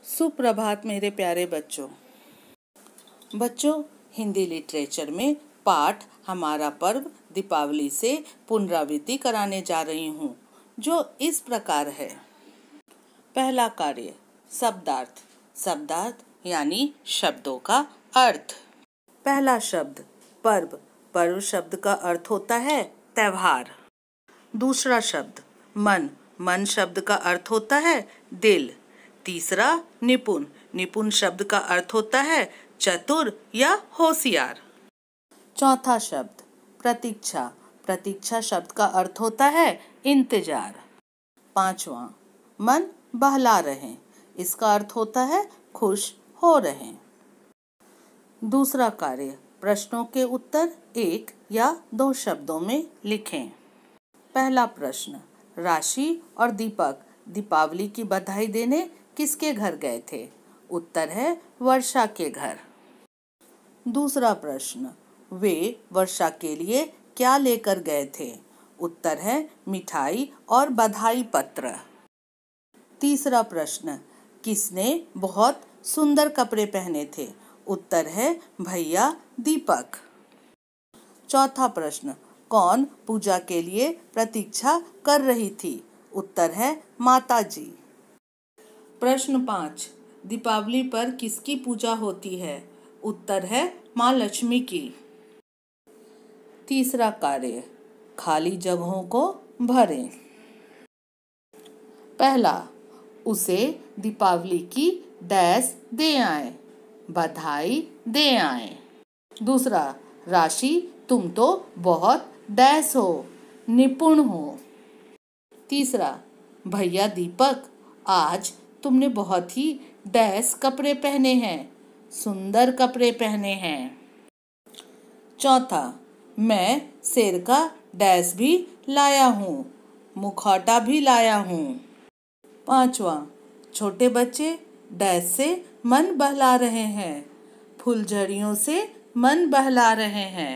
सुप्रभात मेरे प्यारे बच्चों, हिंदी लिटरेचर में पाठ हमारा पर्व दीपावली से पुनरावृत्ति कराने जा रही हूँ, जो इस प्रकार है। पहला कार्य, शब्दार्थ। शब्दार्थ यानी शब्दों का अर्थ। पहला शब्द पर्व। पर्व शब्द का अर्थ होता है त्योहार। दूसरा शब्द मन। मन शब्द का अर्थ होता है दिल। तीसरा निपुण। निपुण शब्द का अर्थ होता है चतुर या होशियार। चौथा शब्द प्रतीक्षा। प्रतीक्षा शब्द का अर्थ होता है इंतजार। पांचवा मन बहला रहे। इसका अर्थ होता है खुश हो रहे। दूसरा कार्य, प्रश्नों के उत्तर एक या दो शब्दों में लिखें। पहला प्रश्न, राशि और दीपक दीपावली की बधाई देने किसके घर गए थे? उत्तर है वर्षा के घर। दूसरा प्रश्न, वे वर्षा के लिए क्या लेकर गए थे? उत्तर है मिठाई और बधाई पत्र। तीसरा प्रश्न, किसने बहुत सुंदर कपड़े पहने थे? उत्तर है भैया दीपक। चौथा प्रश्न, कौन पूजा के लिए प्रतीक्षा कर रही थी? उत्तर है माता जी। प्रश्न 5, दीपावली पर किसकी पूजा होती है? उत्तर है माँ लक्ष्मी की। तीसरा कार्य, खाली जगहों को भरें। पहला, उसे दीपावली की डैश दे आए, बधाई दे आए। दूसरा, राशि तुम तो बहुत डैश हो, निपुण हो। तीसरा, भैया दीपक आज तुमने बहुत ही डैश कपड़े पहने हैं, सुंदर कपड़े पहने हैं। चौथा, मैं शेर का डैश भी लाया हूँ, मुखौटा भी लाया हूँ। पांचवा, छोटे बच्चे डैश से मन बहला रहे हैं, फुलझड़ियों से मन बहला रहे हैं।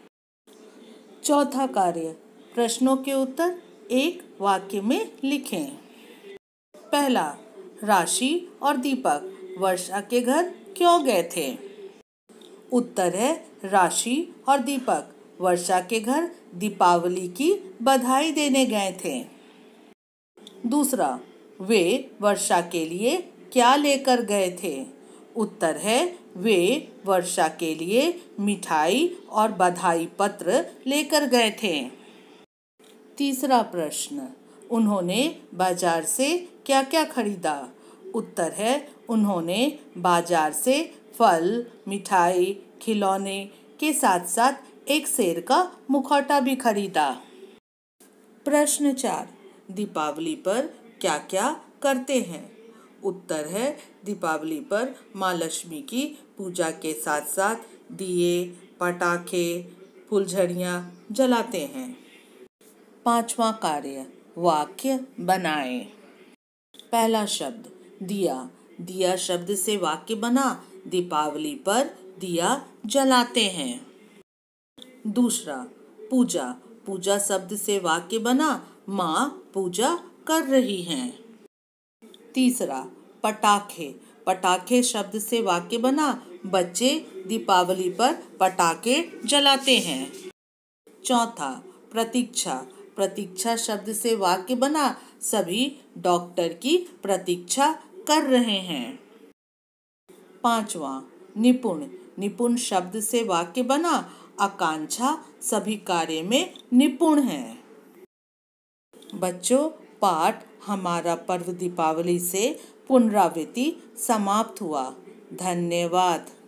चौथा कार्य, प्रश्नों के उत्तर एक वाक्य में लिखें। पहला, राशि और दीपक वर्षा के घर क्यों गए थे? उत्तर है राशि और दीपक वर्षा के घर दीपावली की बधाई देने गए थे। दूसरा, वे वर्षा के लिए क्या लेकर गए थे? उत्तर है वे वर्षा के लिए मिठाई और बधाई पत्र लेकर गए थे। तीसरा प्रश्न, उन्होंने बाजार से क्या क्या खरीदा? उत्तर है उन्होंने बाजार से फल, मिठाई, खिलौने के साथ साथ एक शेर का मुखौटा भी खरीदा। प्रश्न 4, दीपावली पर क्या क्या करते हैं? उत्तर है दीपावली पर माँ लक्ष्मी की पूजा के साथ साथ दिए, पटाखे, फुलझड़ियाँ जलाते हैं। पांचवा कार्य, वाक्य बनाएं। पहला शब्द दिया। दिया शब्द से वाक्य बना, दीपावली पर दिया जलाते हैं। दूसरा, पूजा। पूजा शब्द से वाक्य बना, माँ पूजा कर रही हैं। तीसरा, पटाखे। पटाखे शब्द से वाक्य बना, बच्चे दीपावली पर पटाखे जलाते हैं। चौथा, प्रतीक्षा। प्रतीक्षा शब्द से वाक्य बना, सभी डॉक्टर की प्रतीक्षा कर रहे हैं। पांचवा, निपुण। निपुण शब्द से वाक्य बना, आकांक्षा सभी कार्य में निपुण है। बच्चों, पाठ हमारा पर्व दीपावली से पुनरावृत्ति समाप्त हुआ। धन्यवाद।